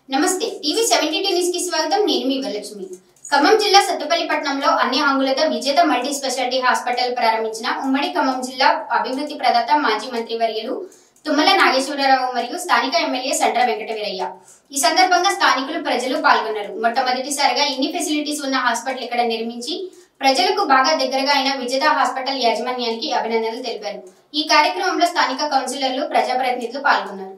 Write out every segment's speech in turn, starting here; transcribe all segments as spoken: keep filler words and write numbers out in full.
నమస్తే TV seventy two news కి స్వాగతం। నేను మీ వరలక్ష్మి। ఖమ్మం జిల్లా సత్తుపల్లి పట్టణంలో అన్ని హంగులతో విజేత మల్టీ స్పెషాలిటీ హాస్పిటల్ ప్రారంభించిన ఉమ్మడి ఖమ్మం జిల్లా అభివృద్ధి ప్రదాత మాజీ మంత్రి వర్యులు తుమ్మల నాగేశ్వరరావు మరియు స్థానిక ఎమ్మెల్యే సండ్ర వెంకటవీరయ్య। ఈ సందర్భంగా స్థానికులు ప్రజలు పాల్గొన్నారు। మొట్టమొదటిసారిగా ఇన్ని ఫెసిలిటీస్ ఉన్న హాస్పిటల్ ఇక్కడ నిర్మించి ప్రజలకు బాగా దగ్గరగా అయిన విజేత హాస్పిటల్ యాజమాన్యానికి అభినందనలు తెలిపారు। ఈ కార్యక్రమంలో స్థానిక కౌన్సిలర్లు ప్రజాప్రతినిధులు పాల్గొన్నారు।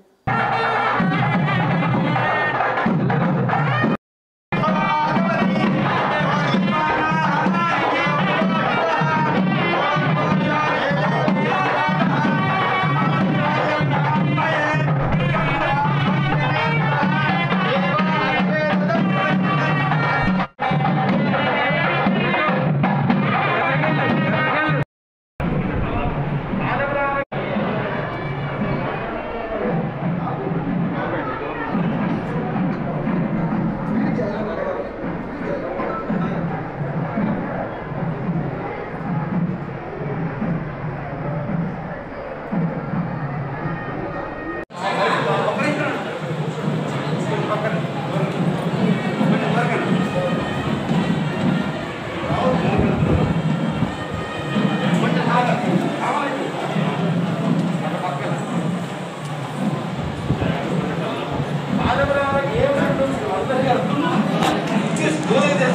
Good.